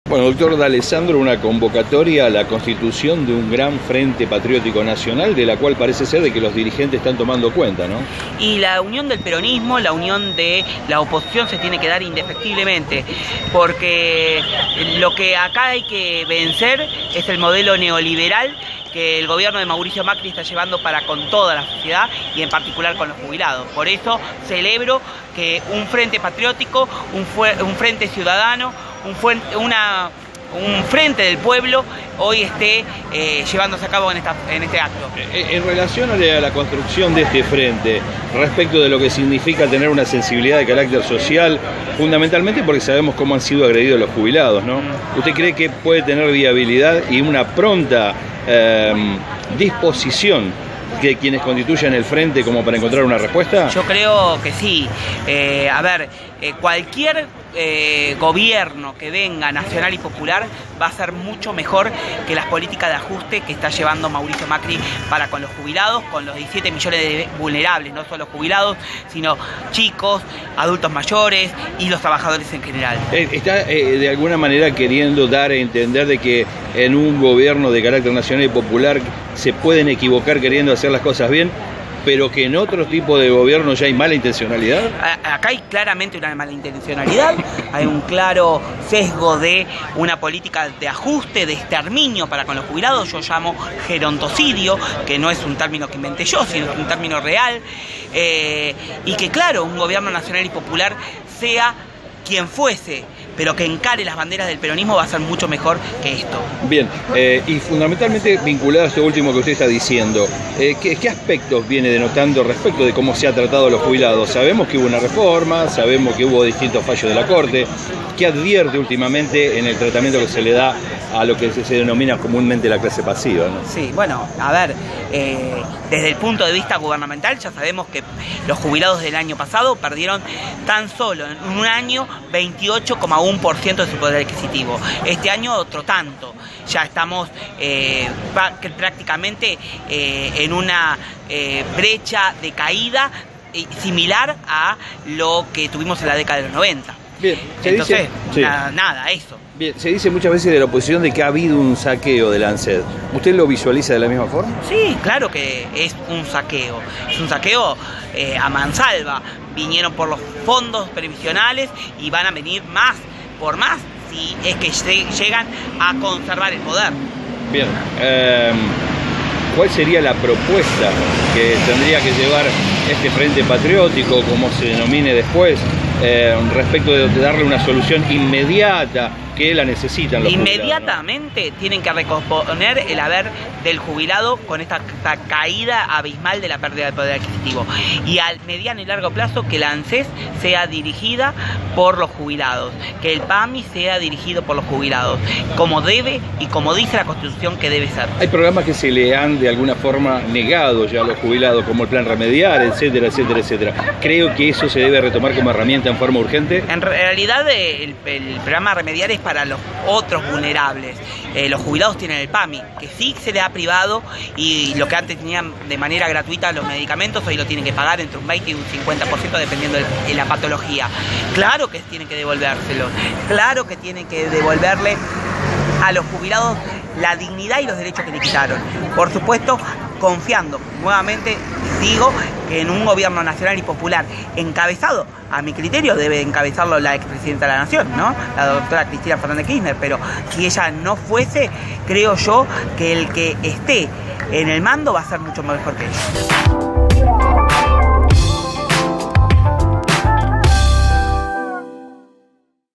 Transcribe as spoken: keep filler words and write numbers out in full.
Bueno, doctor D'Alessandro, una convocatoria a la constitución de un gran Frente Patriótico Nacional, de la cual parece ser de que los dirigentes están tomando cuenta, ¿no? Y la unión del peronismo, la unión de la oposición se tiene que dar indefectiblemente, porque lo que acá hay que vencer es el modelo neoliberal que el gobierno de Mauricio Macri está llevando para con toda la sociedad y en particular con los jubilados. Por eso celebro que un frente patriótico, un, un frente ciudadano, un, fuente, una, un frente del pueblo hoy esté eh, llevándose a cabo en, esta, en este acto. En relación a la construcción de este frente, respecto de lo que significa tener una sensibilidad de carácter social, fundamentalmente porque sabemos cómo han sido agredidos los jubilados, ¿no? ¿Usted cree que puede tener viabilidad y una pronta eh, disposición de quienes constituyan el frente como para encontrar una respuesta? Yo creo que sí. Eh, a ver, eh, cualquier eh, gobierno que venga, nacional y popular, va a ser mucho mejor que las políticas de ajuste que está llevando Mauricio Macri para con los jubilados, con los diecisiete millones de vulnerables, no solo jubilados, sino chicos, adultos mayores y los trabajadores en general. ¿Está eh, de alguna manera queriendo dar a entender de que en un gobierno de carácter nacional y popular se pueden equivocar queriendo hacer las cosas bien, pero que en otro tipo de gobierno ya hay mala intencionalidad? Acá hay claramente una mala intencionalidad, hay un claro sesgo de una política de ajuste, de exterminio para con los jubilados. Yo llamo gerontocidio, que no es un término que inventé yo, sino es un término real, eh, y que claro, un gobierno nacional y popular, sea quien fuese, pero que encare las banderas del peronismo, va a ser mucho mejor que esto. Bien, eh, y fundamentalmente vinculado a esto último que usted está diciendo, eh, ¿qué, ¿qué aspectos viene denotando respecto de cómo se ha tratado a los jubilados? Sabemos que hubo una reforma, sabemos que hubo distintos fallos de la Corte. ¿Qué advierte últimamente en el tratamiento que se le da a lo que se denomina comúnmente la clase pasiva, ¿no? Sí, bueno, a ver, eh, desde el punto de vista gubernamental ya sabemos que los jubilados del año pasado perdieron tan solo en un año veintiocho coma uno por ciento de su poder adquisitivo. Este año otro tanto. Ya estamos eh, prácticamente eh, en una eh, brecha de caída eh, similar a lo que tuvimos en la década de los noventa. Bien, se Entonces, dice, sí. nada, nada, eso. Bien, se dice muchas veces de la oposición de que ha habido un saqueo de la ANSES. ¿Usted lo visualiza de la misma forma? Sí, claro que es un saqueo. Es un saqueo eh, a mansalva. Vinieron por los fondos previsionales y van a venir más por más si es que llegan a conservar el poder. Bien, eh, ¿cuál sería la propuesta que tendría que llevar este Frente Patriótico, como se denomine después, eh, respecto de darle una solución inmediata que la necesitan los Inmediatamente jubilados, ¿no? Tienen que recomponer el haber del jubilado con esta, esta caída abismal de la pérdida de poder adquisitivo. Y al mediano y largo plazo que la ANSES sea dirigida por los jubilados, que el PAMI sea dirigido por los jubilados, como debe y como dice la Constitución que debe ser. Hay programas que se le han de alguna forma negado ya a los jubilados, como el Plan Remediar, etcétera, etcétera, etcétera. Creo que eso se debe retomar como herramienta en forma urgente. En realidad el, el programa Remediar es para los otros vulnerables. Eh, los jubilados tienen el PAMI, que sí se le ha privado, y lo que antes tenían de manera gratuita los medicamentos, hoy lo tienen que pagar entre un veinte y un cincuenta por ciento dependiendo de, de la patología. Claro que tienen que devolvérselo, claro que tienen que devolverle a los jubilados la dignidad y los derechos que le quitaron. Por supuesto, confiando, nuevamente digo, que en un gobierno nacional y popular encabezado, a mi criterio debe encabezarlo la expresidenta de la Nación, ¿no? La doctora Cristina Fernández de Kirchner, pero si ella no fuese, creo yo que el que esté en el mando va a ser mucho mejor que ella.